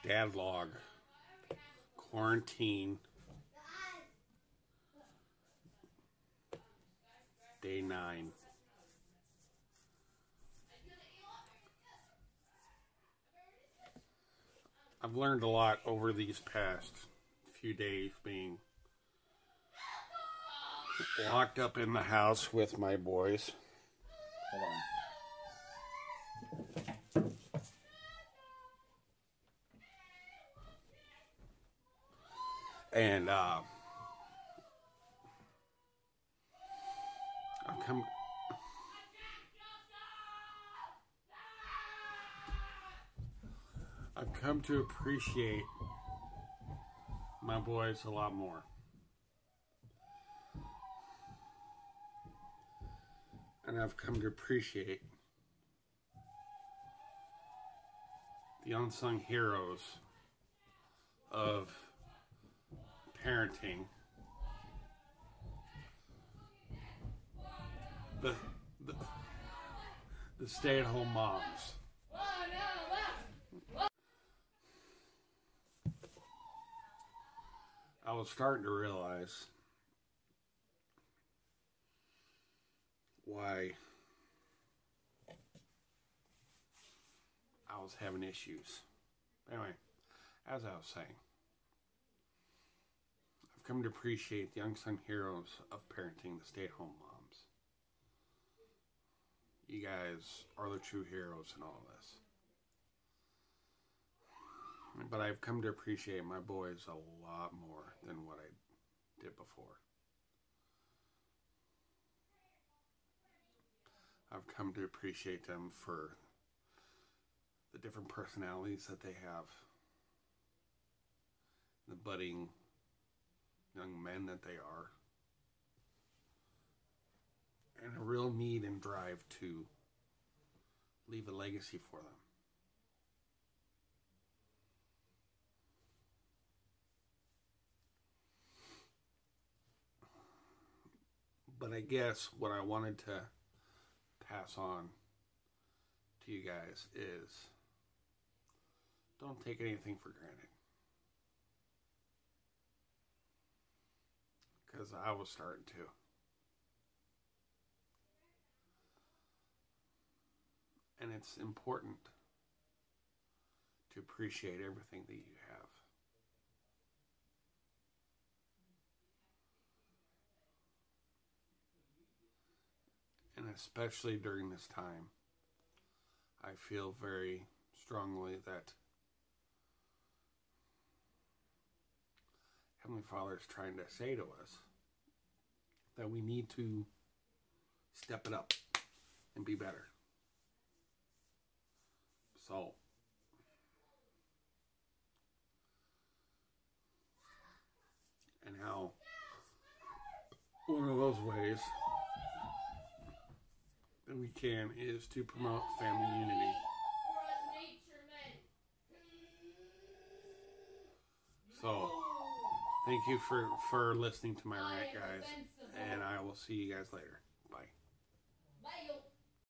Dad log. Quarantine. Day 9. I've learned a lot over these past few days being locked up in the house with my boys. Hold on. And I've come to appreciate my boys a lot more. And I've come to appreciate the unsung heroes of parenting. The stay-at-home moms. I was starting to realize why I was having issues. Anyway, as I was saying, I've come to appreciate the unsung heroes of parenting, the stay-at-home moms. You guys are the true heroes in all this. But I've come to appreciate my boys a lot more than what I did before. I've come to appreciate them for the different personalities that they have, the budding young men that they are, and a real need and drive to leave a legacy for them. But I guess what I wanted to pass on to you guys is don't take anything for granted. Because I was starting to. And it's important to appreciate everything that you have. And especially during this time, I feel very strongly that Heavenly Father is trying to say to us that we need to step it up and be better. So, and how one of those ways that we can is to promote family unity. So, thank you for listening to my rant, guys, and I will see you guys later.